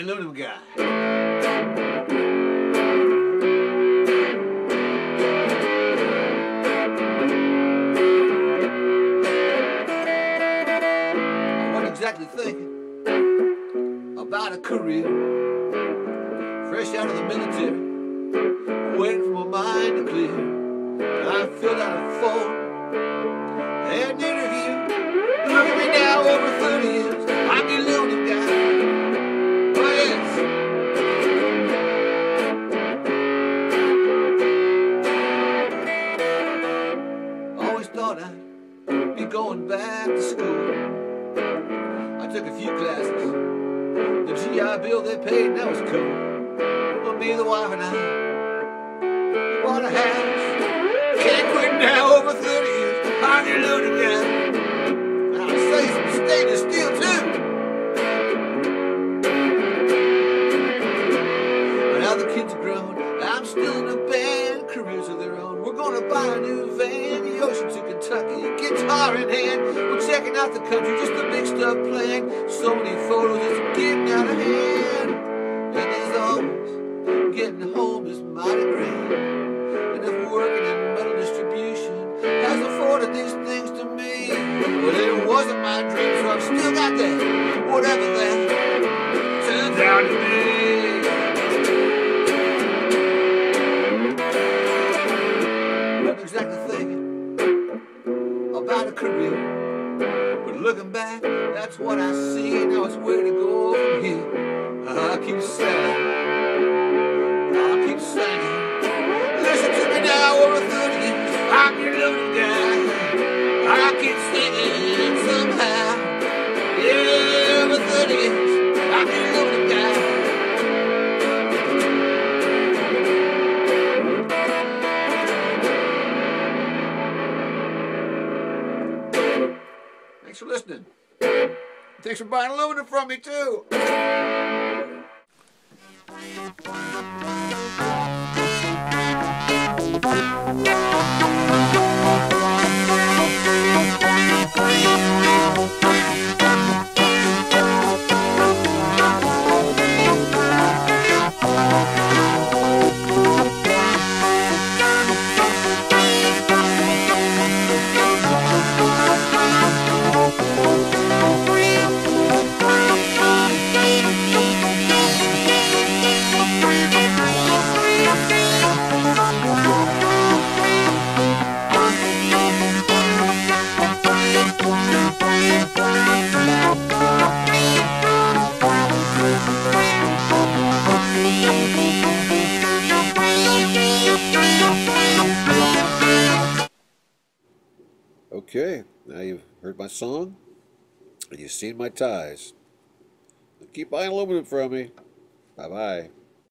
aluminum guy. I wasn't exactly thinking about a career. Fresh out of the military, waiting for my mind to clear. I filled out a form, had an interview. Look at me now, over 30 years, I'm the aluminum guy. Oh yes. Always thought I'd be going back to school. I took a few classes. The GI Bill they paid, that was cool. But me, the wife, and I bought a house. Can't quit now, over 30 years. I'm the aluminum guy. I'll say some stainless steel too. Now the kids are grown. I'm still in a band, careers of their own. We're gonna buy a new van, the ocean to Kentucky, guitar in hand. We're checking out the country, just the big stuff playing. So many photos, it's getting out of hand. And there's always getting home is mighty grand. And if working in metal distribution has afforded these things to me, well, it wasn't my dream, so I've still got that, whatever that turns out to be. Wasn't exactly thinking about a career, but looking back, that's what I see. Now it's where to go from here. I'll keep singing, I'll keep singing. Listen to me now, over 30 years, I'm your aluminum guy. I keep singing somehow. Yeah, over 30 years, I'm your aluminum guy. Thanks for listening. Thanks for buying aluminum from me too. Okay, now you've heard my song and you've seen my ties. Keep buying aluminum from me. Bye-bye.